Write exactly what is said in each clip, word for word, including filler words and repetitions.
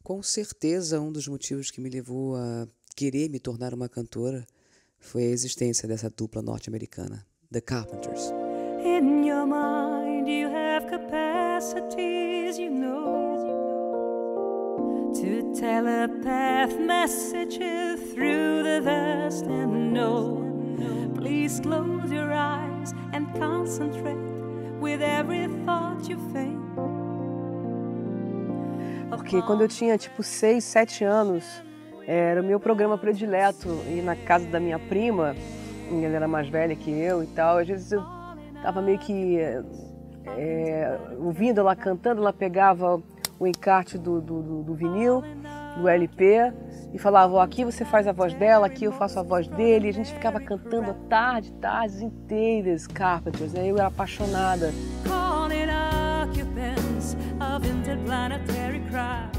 Com certeza, um dos motivos que me levou a querer me tornar uma cantora foi a existência dessa dupla norte-americana, The Carpenters. In your mind you have capacities, you know, to telepath messages through the vast and know. Please close your eyes and concentrate with every thought you think. Porque quando eu tinha tipo seis, sete anos, era o meu programa predileto ir na casa da minha prima, e ela era mais velha que eu e tal. Às vezes eu tava meio que é, ouvindo ela cantando, ela pegava o encarte do, do, do, do vinil, do L P, e falava, ó, aqui você faz a voz dela, aqui eu faço a voz dele, e a gente ficava cantando a tarde, tardes inteiras, Carpenters, né? Eu era apaixonada. Of interplanetary craft.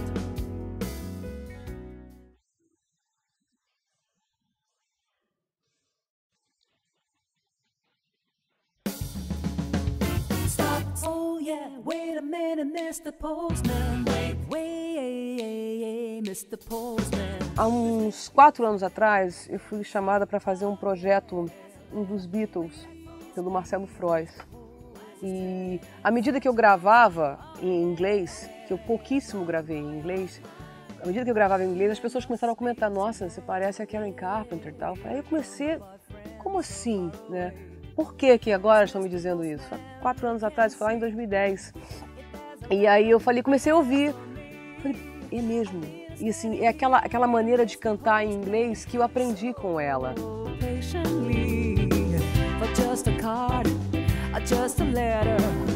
Stop. Oh yeah, wait a minute, mister Postman. Wait, wait, mister Postman. Há uns quatro anos atrás, eu fui chamada para fazer um projeto, um dos Beatles, pelo Marcelo Frois. E à medida que eu gravava em inglês, que eu pouquíssimo gravei em inglês, à medida que eu gravava em inglês, as pessoas começaram a comentar, nossa, você parece a Karen Carpenter e tal. Aí eu comecei, como assim, né? Por que que agora estão me dizendo isso? Há quatro anos atrás, foi lá em dois mil e dez. E aí eu falei, comecei a ouvir. Falei, é mesmo. E assim, é aquela, aquela maneira de cantar em inglês que eu aprendi com ela. Just a letter.